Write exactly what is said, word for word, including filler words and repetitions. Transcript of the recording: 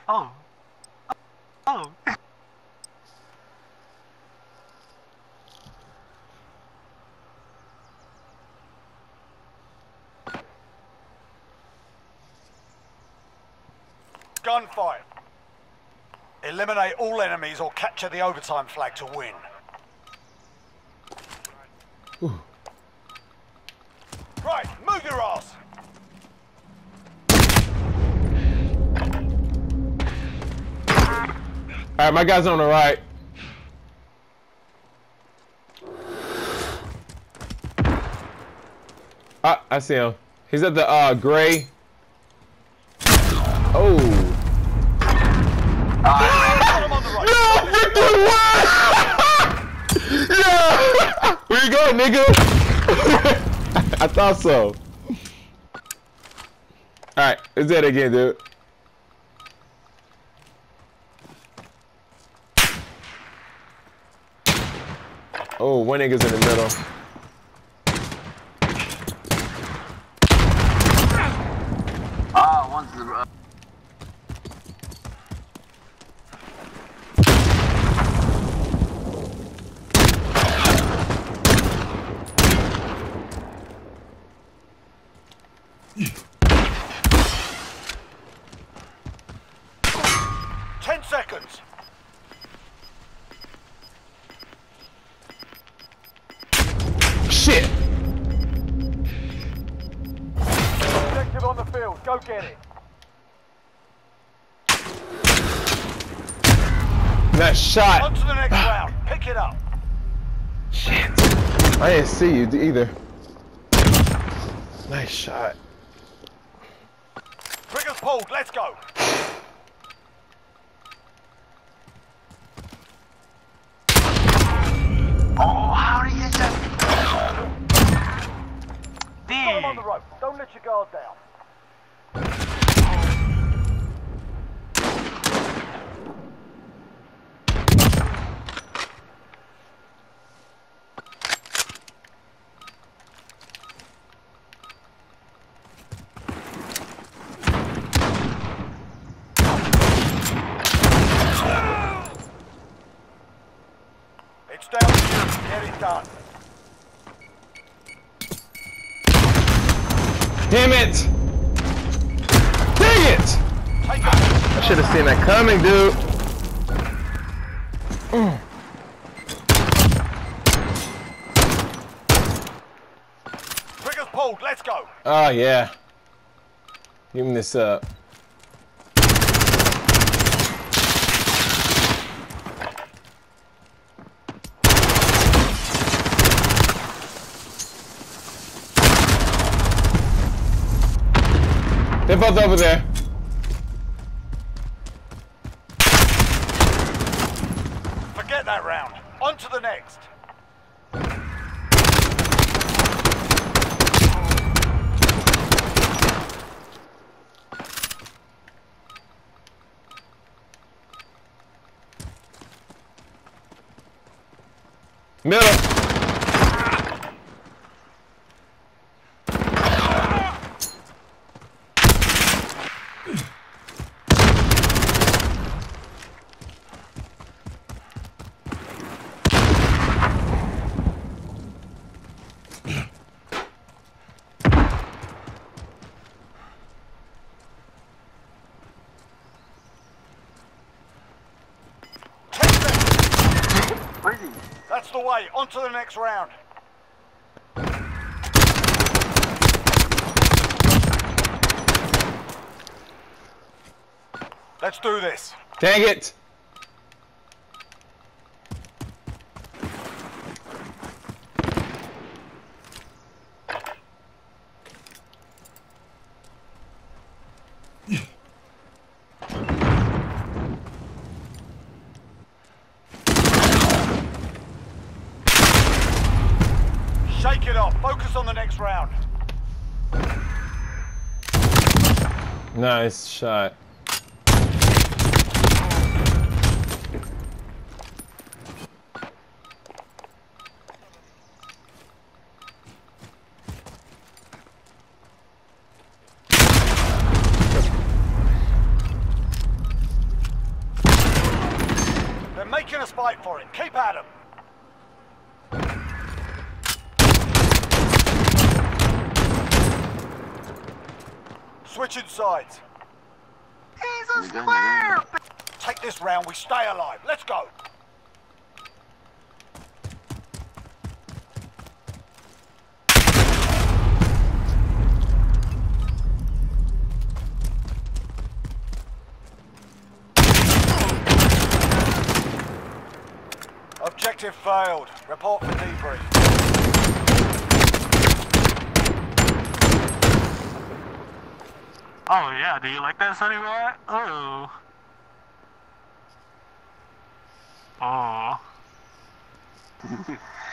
Oh. Oh. Gunfight. Eliminate all enemies or capture the overtime flag to win. Ooh. Right, move your ass. Alright, my guy's on the right. Ah, I see him. He's at the uh gray. Oh. No, freaking what? Yeah. Where you going, nigga? I thought so. Alright, it's that again, dude. Oh, one nigga's in the middle. Ah, one's the. Uh... Ten seconds. Shit! Objective on the field. Go get it. Nice shot. On to the next round. Pick it up. Shit. I didn't see you either. Nice shot. Triggers pulled. Let's go. Oh, how did he hit that? Put him on the Damn. rope. Don't let your guard down. It's down to you. Get it done. Damn it! Dang it! Take it. I should have seen that coming, dude. Mm. Triggers pulled. Let's go. Oh, yeah. Give me this up. They're both over there. Forget that round. On to the next. Middle. Where is he? That's the way. On to the next round. Let's do this. Dang it! Shake it off. Focus on the next round. Nice shot. fight for it. Keep at 'em. Switching sides. He's a square! Take this round, we stay alive. Let's go. Objective failed. Report for debrief. Oh yeah, do you like that, Sonny Boy? Oh. Oh.